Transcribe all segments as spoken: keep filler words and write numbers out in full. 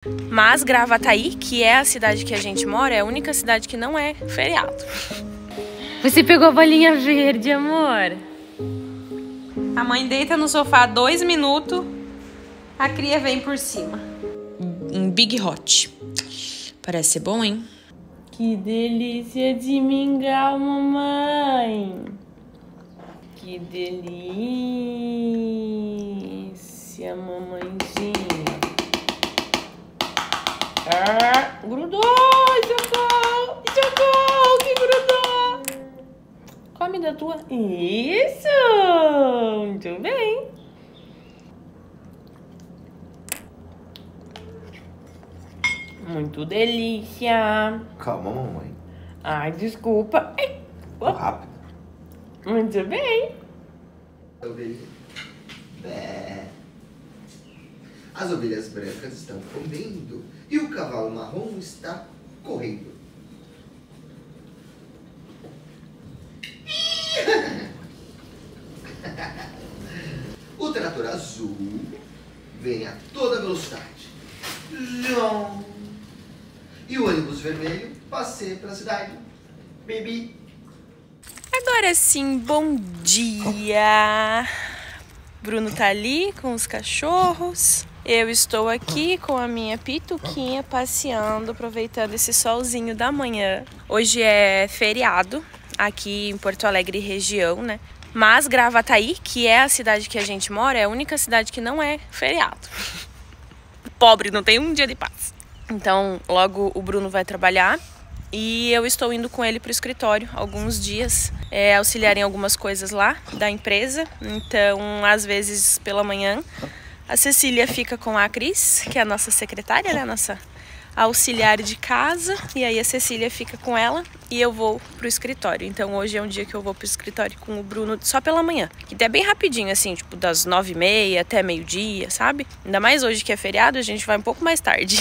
Mas Gravataí, que é a cidade que a gente mora, é a única cidade que não é feriado. Você pegou a bolinha verde, amor? A mãe deita no sofá dois minutos, a cria vem por cima. Um Big Hot. Parece ser bom, hein? Que delícia de mingau, mamãe. Que delícia, mamãezinha. Ah, grudou, socorro, socorro, que grudou. Come da tua. Isso, muito bem. Muito delícia. Calma, mamãe. Ai, desculpa. Ai, oh. Rápido. Muito bem. Bé. As ovelhas brancas estão comendo e o cavalo marrom está correndo. O trator azul vem a toda velocidade. E o ônibus vermelho passeia pela cidade. Baby. Agora sim, bom dia. Bruno tá ali com os cachorros. Eu estou aqui com a minha pituquinha passeando, aproveitando esse solzinho da manhã. Hoje é feriado aqui em Porto Alegre região, né? Mas Gravataí, que é a cidade que a gente mora, é a única cidade que não é feriado. Pobre, não tem um dia de paz. Então, logo o Bruno vai trabalhar e eu estou indo com ele para o escritório alguns dias, é, auxiliar em algumas coisas lá da empresa. Então, às vezes pela manhã, a Cecília fica com a Cris, que é a nossa secretária, né, a nossa auxiliar de casa, e aí a Cecília fica com ela e eu vou pro escritório. Então hoje é um dia que eu vou pro escritório com o Bruno só pela manhã, que é bem rapidinho, assim, tipo das nove e meia até meio-dia, sabe? Ainda mais hoje que é feriado, a gente vai um pouco mais tarde.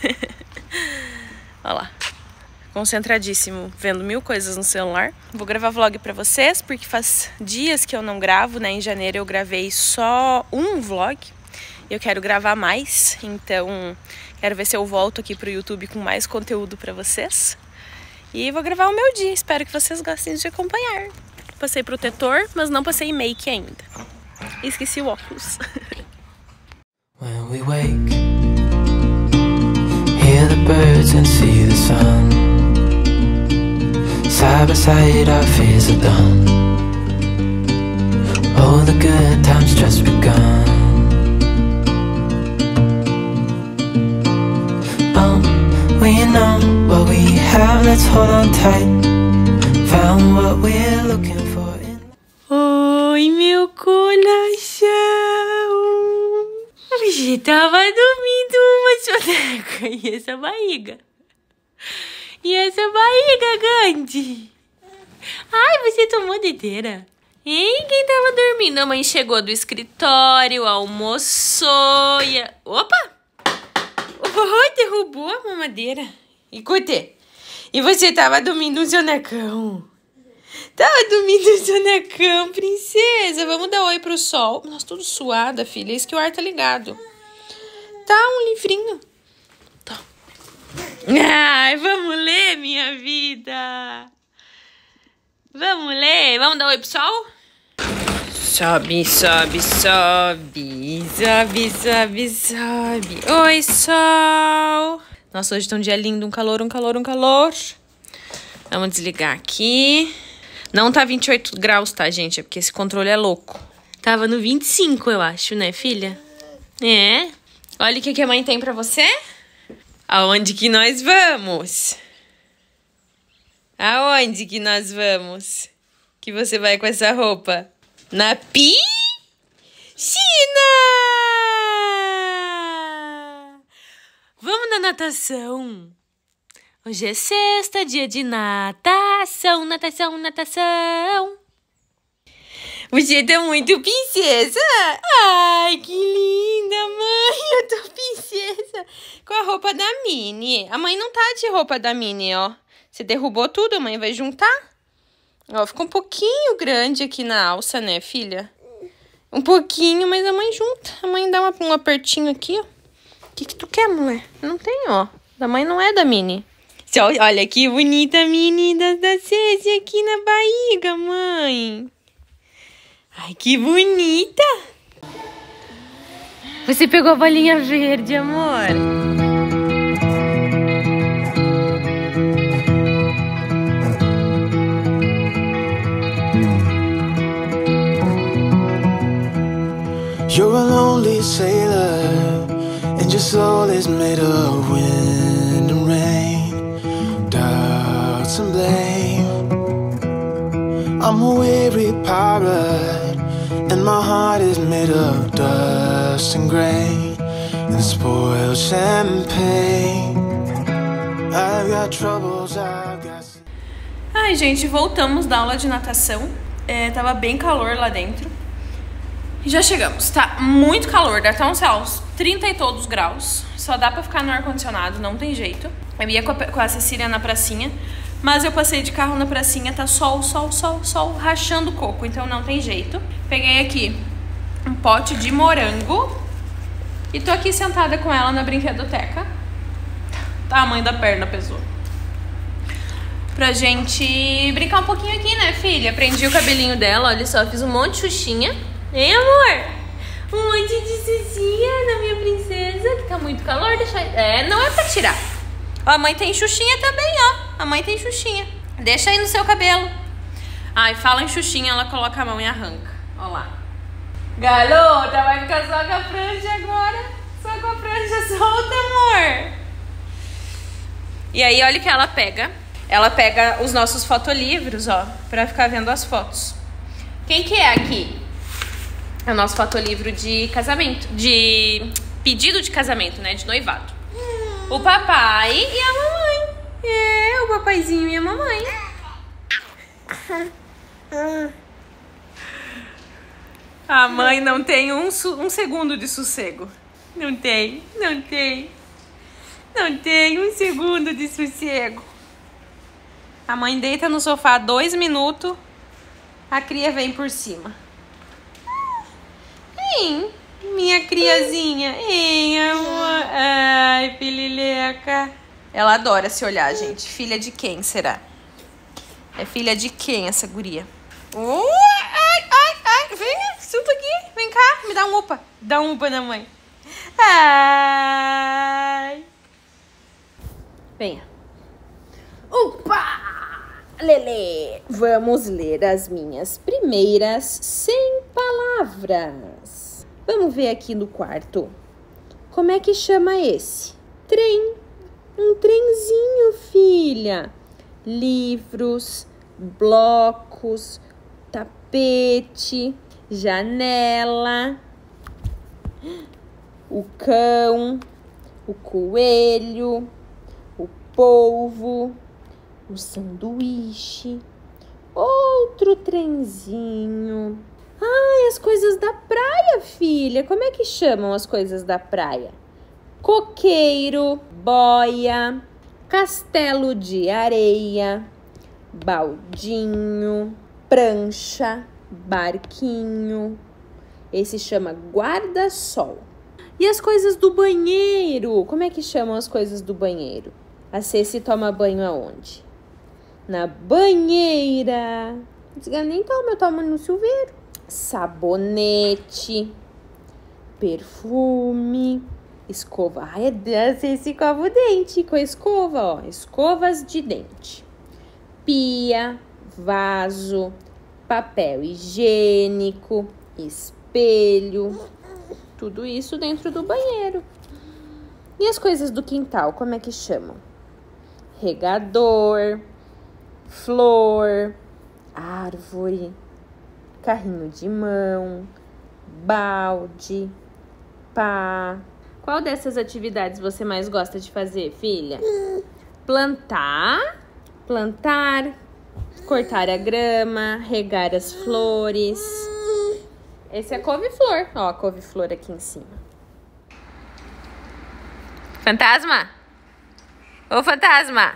Olha lá, concentradíssimo, vendo mil coisas no celular. Vou gravar vlog pra vocês, porque faz dias que eu não gravo, né? Em janeiro eu gravei só um vlog, eu quero gravar mais, então quero ver se eu volto aqui pro YouTube com mais conteúdo pra vocês. E vou gravar o meu dia, espero que vocês gostem de acompanhar. Passei protetor, mas não passei make ainda. Esqueci o óculos. When we wake, hear the birds and see the sun. Side by side our fears are done. Oh, the good times just begun. We know what we have, let's hold on tight. Found what we're looking for in... Oi, meu coração. Você tava dormindo uma soneca. E essa barriga? E essa barriga grande? Ai, você tomou dedeira? Hein? Quem tava dormindo? A mãe chegou do escritório, almoçou e... A... Opa! Oh, derrubou a mamadeira. Escute, e você tava dormindo um sonecão? Tava dormindo um sonecão, princesa. Vamos dar oi pro sol. Nossa, tudo suada, filha. É isso que o ar tá ligado. Tá, um livrinho. Tá. Ai, vamos ler, minha vida. Vamos ler. Vamos dar oi pro sol? Sobe, sobe, sobe, sobe, sobe, sobe. Oi, sol. Nossa, hoje tá um dia lindo, um calor, um calor, um calor. Vamos desligar aqui. Não tá vinte e oito graus, tá, gente? É porque esse controle é louco. Tava no vinte e cinco, eu acho, né, filha? É. Olha o que, que a mãe tem pra você. Aonde que nós vamos? Aonde que nós vamos? Que você vai com essa roupa? Na piscina! Vamos na natação! Hoje é sexta, dia de natação, natação, natação! Você tá muito princesa! Ai, que linda, mãe! Eu tô princesa! Com a roupa da Minnie. A mãe não tá de roupa da Minnie, ó. Você derrubou tudo, a mãe vai juntar? Ó, ficou um pouquinho grande aqui na alça, né, filha? Um pouquinho, mas a mãe junta. A mãe dá uma, um apertinho aqui, ó. que que tu quer, mulher? Não tem, ó. Da mãe não é da Mini. Olha que bonita a Mini da, da Ceci aqui na barriga, mãe. Ai, que bonita. Você pegou a bolinha verde, amor. You're a lonely sailor, and your soul is made of wind and rain, doubts and blame. I'm a weary pirate, and my heart is made of dust and grain, and spoiled champagne. I've got troubles, I've got... Ai, gente, voltamos da aula de natação. É, tava bem calor lá dentro. Já chegamos, tá muito calor, dá até uns, uns trinta e todos graus. Só dá pra ficar no ar-condicionado, não tem jeito. Eu ia com a, com a Cecília na pracinha, mas eu passei de carro na pracinha, tá sol, sol, sol, sol, rachando o coco, então não tem jeito. Peguei aqui um pote de morango e tô aqui sentada com ela na brinquedoteca. Tamanho da perna pesou. Pra gente brincar um pouquinho aqui, né, filha? Prendi o cabelinho dela, olha só, fiz um monte de xuxinha. Hein, amor? Um monte de xuxinha da minha princesa, que tá muito calor, deixa... É, não é pra tirar. Ó, a mãe tem xuxinha também, ó. A mãe tem xuxinha. Deixa aí no seu cabelo. Ai, fala em xuxinha, ela coloca a mão e arranca. Ó lá. Garota, vai ficar só com a franja agora. Só com a franja solta, amor. E aí, olha o que ela pega. Ela pega os nossos fotolivros, ó, pra ficar vendo as fotos. Quem que é aqui? É o nosso fotolivro de casamento, de pedido de casamento, né, de noivado. O papai e a mamãe. É, o papaizinho e a mamãe. A mãe não tem um, um segundo de sossego. Não tem, não tem. Não tem um segundo de sossego. A mãe deita no sofá dois minutos, a cria vem por cima. Hein, minha criazinha. Hein, amor. Ai, pilileca. Ela adora se olhar, gente. Filha de quem será? É filha de quem essa guria? Uh, ai, ai, ai. Vem, suta aqui. Vem cá, me dá um upa. Dá um upa na mãe. Ai. Venha. Upa! Lelê, vamos ler as minhas primeiras cem palavras. Vamos ver aqui no quarto. Como é que chama esse? Trem. Um trenzinho, filha. Livros, blocos, tapete, janela, o cão, o coelho, o polvo, o sanduíche, outro trenzinho. Ai, as coisas da praia, filha. Como é que chamam as coisas da praia? Coqueiro, boia, castelo de areia, baldinho, prancha, barquinho. Esse chama guarda-sol. E as coisas do banheiro? Como é que chamam as coisas do banheiro? A Ceci toma banho aonde? Na banheira. Eu nem tomo, eu tomo no chuveiro. Sabonete, perfume, escova. Ai, a Ceci escova o dente com a escova, ó. Escovas de dente. Pia, vaso, papel higiênico, espelho. Tudo isso dentro do banheiro. E as coisas do quintal, como é que chamam? Regador, flor, árvore, carrinho de mão, balde, pá. Qual dessas atividades você mais gosta de fazer, filha? Plantar, plantar, cortar a grama, regar as flores. Esse é couve-flor. Ó, a couve-flor aqui em cima. Fantasma? Ô, fantasma!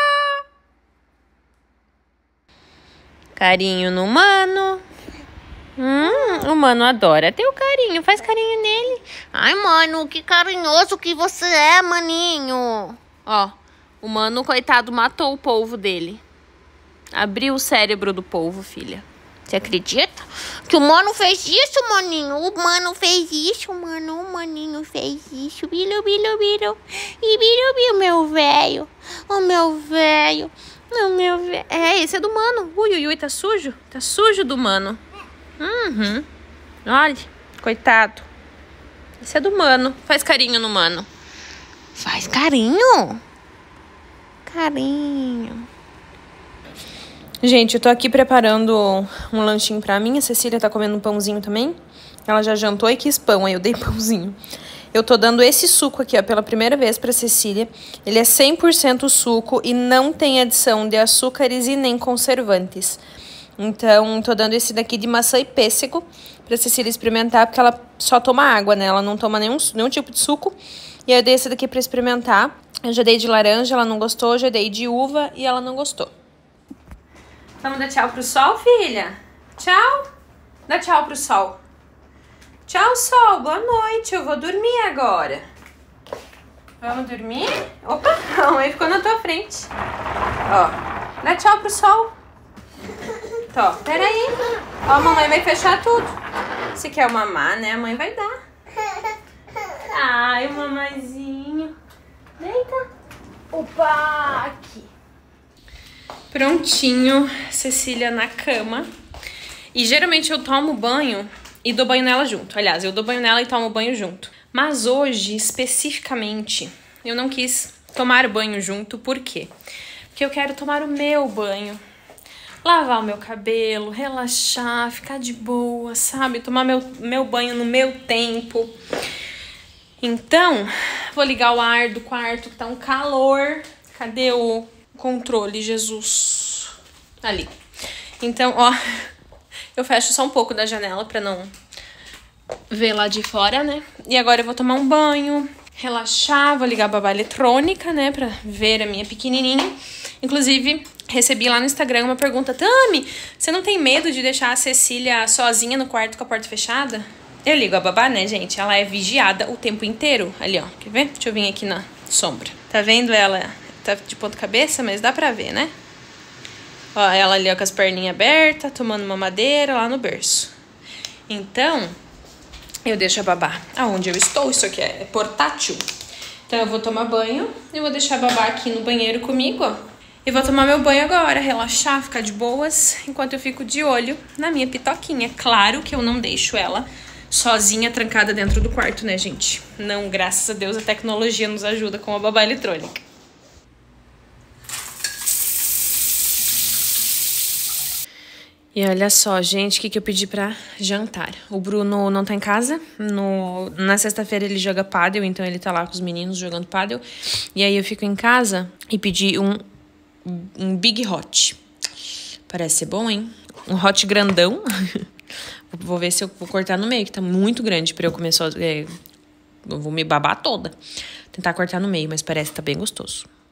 Cucurucu! Carinho no mano. Hum, o mano adora ter o carinho. Faz carinho nele. Ai, mano, que carinhoso que você é, maninho. Ó, o mano, coitado, matou o polvo dele. Abriu o cérebro do polvo, filha. Você acredita? Que o mano fez isso, maninho. O mano fez isso, mano. O maninho fez isso. Bilu, bilu, bilu. E bilu, bilu, meu velho. O meu velho. O meu velho. É, esse é do mano. Ui, ui, ui, tá sujo? Tá sujo do mano. Uhum. Olha, coitado. Esse é do mano. Faz carinho no mano. Faz carinho? Carinho. Gente, eu tô aqui preparando um lanchinho pra mim. A Cecília tá comendo um pãozinho também. Ela já jantou e quis pão, aí eu dei pãozinho. Eu tô dando esse suco aqui, ó, pela primeira vez pra Cecília. Ele é cem por cento suco e não tem adição de açúcares e nem conservantes. Então, tô dando esse daqui de maçã e pêssego pra Cecília experimentar, porque ela só toma água, né? Ela não toma nenhum, nenhum tipo de suco. E aí eu dei esse daqui pra experimentar. Eu já dei de laranja, ela não gostou. Já dei de uva e ela não gostou. Vamos dar tchau pro sol, filha? Tchau. Dá tchau pro sol. Tchau, sol. Boa noite. Eu vou dormir agora. Vamos dormir? Opa, a mãe ficou na tua frente. Ó, dá tchau pro sol. Tó, peraí. Ó, a mamãe vai fechar tudo. Se quer o mamar, né? A mãe vai dar. Ai, o mamãezinho. Deita. Opa, aqui. Prontinho, Cecília na cama. E geralmente eu tomo banho e dou banho nela junto. Aliás, eu dou banho nela e tomo banho junto. Mas hoje, especificamente, eu não quis tomar banho junto. Por quê? Porque eu quero tomar o meu banho. Lavar o meu cabelo, relaxar, ficar de boa, sabe? Tomar meu, meu banho no meu tempo. Então, vou ligar o ar do quarto, que tá um calor. Cadê o controle, Jesus? Ali. Então, ó, eu fecho só um pouco da janela pra não ver lá de fora, né? E agora eu vou tomar um banho, relaxar, vou ligar a babá eletrônica, né? Pra ver a minha pequenininha. Inclusive, recebi lá no Instagram uma pergunta. Tami, você não tem medo de deixar a Cecília sozinha no quarto com a porta fechada? Eu ligo a babá, né, gente? Ela é vigiada o tempo inteiro. Ali, ó. Quer ver? Deixa eu vir aqui na sombra. Tá vendo ela? Tá de ponta cabeça, mas dá pra ver, né? Ó, ela ali, ó, com as perninhas abertas, tomando uma madeira lá no berço. Então, eu deixo a babá aonde eu estou. Isso aqui é portátil. Então, eu vou tomar banho e vou deixar a babá aqui no banheiro comigo, ó. E vou tomar meu banho agora, relaxar, ficar de boas, enquanto eu fico de olho na minha pitoquinha. Claro que eu não deixo ela sozinha, trancada dentro do quarto, né, gente? Não, graças a Deus, a tecnologia nos ajuda com a babá eletrônica. E olha só, gente, o que, que eu pedi pra jantar. O Bruno não tá em casa. No, na sexta-feira ele joga pádel, então ele tá lá com os meninos jogando pádel. E aí eu fico em casa e pedi um, um Big Hot. Parece ser bom, hein? Um hot grandão. Vou ver se eu vou cortar no meio, que tá muito grande pra eu comer só... É, eu vou me babar toda. Tentar cortar no meio, mas parece que tá bem gostoso.